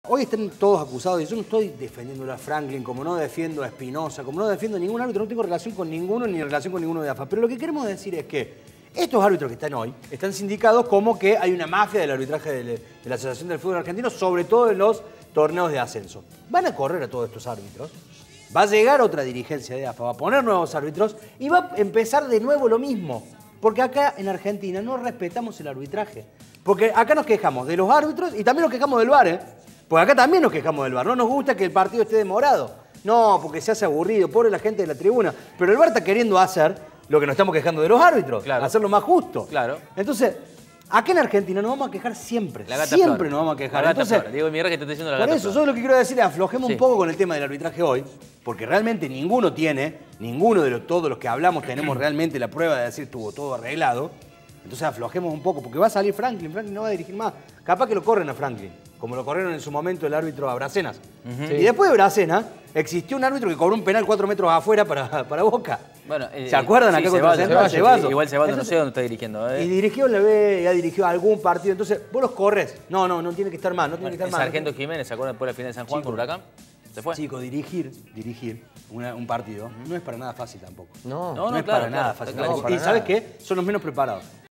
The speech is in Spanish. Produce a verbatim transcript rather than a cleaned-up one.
Hoy están todos acusados y yo no estoy defendiendo a Franklin, como no defiendo a Espinosa, como no defiendo a ningún árbitro, no tengo relación con ninguno ni relación con ninguno de A F A. Pero lo que queremos decir es que estos árbitros que están hoy están sindicados como que hay una mafia del arbitraje de, de la Asociación del Fútbol Argentino, sobre todo en los torneos de ascenso. Van a correr a todos estos árbitros, va a llegar otra dirigencia de A F A, va a poner nuevos árbitros y va a empezar de nuevo lo mismo. Porque acá en Argentina no respetamos el arbitraje. Porque acá nos quejamos de los árbitros y también nos quejamos del V A R, ¿eh? Porque acá también nos quejamos del V A R. No nos gusta que el partido esté demorado. No, porque se hace aburrido, pobre la gente de la tribuna. Pero el V A R está queriendo hacer lo que nos estamos quejando de los árbitros. Claro. Hacerlo más justo. Claro. Entonces, acá en Argentina nos vamos a quejar siempre. La gata siempre flor. nos vamos a quejar. La gata Entonces, flor. Diego Miguel que te estoy diciendo la por gata eso, flor. yo lo que quiero decir es aflojemos Sí. un poco con el tema del arbitraje hoy. Porque realmente ninguno tiene, ninguno de los, todos los que hablamos tenemos realmente la prueba de decir estuvo todo arreglado. Entonces aflojemos un poco, porque va a salir Franklin, Franklin no va a dirigir más. Capaz que lo corren a Franklin, como lo corrieron en su momento el árbitro a Bracenas. Uh-huh. Y después de Bracenas, existió un árbitro que cobró un penal cuatro metros afuera para, para Boca. Bueno, eh, ¿Se acuerdan sí, acá contra Ceballos, Central? Ceballos, Ceballos. Igual Ceballos no Entonces, sé dónde está dirigiendo. ¿eh? Y dirigió en la B, ya dirigió algún partido. Entonces, vos los corres. No, no, no tiene que estar más, no tiene que estar El más. Sargento Jiménez, ¿se acuerdan después de la final de San Juan Chico. con Huracán? ¿Se fue? Chicos, dirigir, dirigir una- un partido no es para nada fácil tampoco. No, No, No, es claro, para nada claro, fácil. claro, tampoco. para y ¿sabes nada. qué? Son los menos preparados.